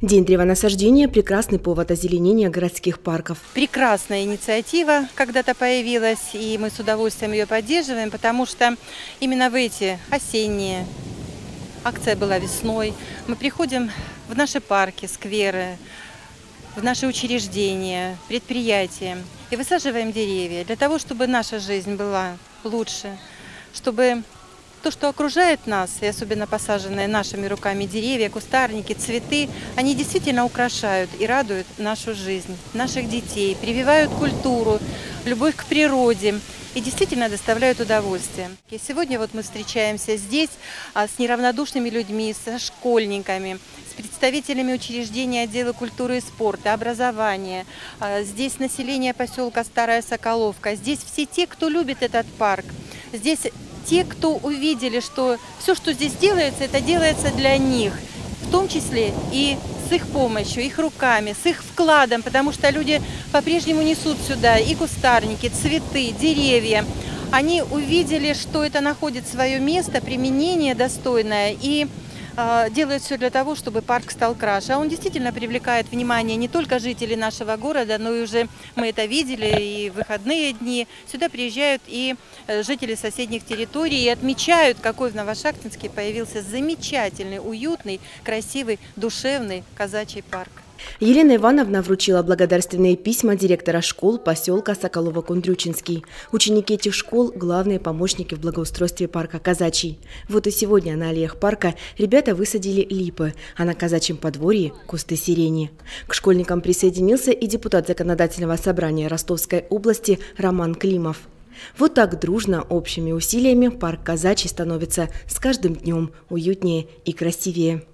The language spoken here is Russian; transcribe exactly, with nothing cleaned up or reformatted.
День древонасаждения – прекрасный повод озеленения городских парков. Прекрасная инициатива когда-то появилась, и мы с удовольствием ее поддерживаем, потому что именно в эти осенние, акция была весной, мы приходим в наши парки, скверы, в наши учреждения, предприятия и высаживаем деревья для того, чтобы наша жизнь была лучше, чтобы то, что окружает нас, и особенно посаженные нашими руками деревья, кустарники, цветы, они действительно украшают и радуют нашу жизнь, наших детей, прививают культуру, любовь к природе и действительно доставляют удовольствие. И сегодня вот мы встречаемся здесь с неравнодушными людьми, со школьниками, с представителями учреждений отдела культуры и спорта, образования. Здесь население поселка Старая Соколовка, здесь все те, кто любит этот парк. Здесь те, кто увидели, что все, что здесь делается, это делается для них, в том числе и с их помощью, их руками, с их вкладом, потому что люди по-прежнему несут сюда и кустарники, цветы, деревья. Они увидели, что это находит свое место, применение достойное, и э, делают все для того, чтобы парк стал краше. А он действительно привлекает внимание не только жителей нашего города, но и уже мы это видели и в выходные дни. Сюда приезжают и жители соседних территорий и отмечают, какой в Новошахтинске появился замечательный, уютный, красивый, душевный казачий парк. Елена Ивановна вручила благодарственные письма директора школ поселка Соколово-Кундрючинский. Ученики этих школ – главные помощники в благоустройстве парка Казачий. Вот и сегодня на аллеях парка ребята высадили липы, а на казачьем подворье – кусты сирени. К школьникам присоединился и депутат Законодательного собрания Ростовской области Роман Климов. Вот так дружно, общими усилиями парк Казачий становится с каждым днем уютнее и красивее.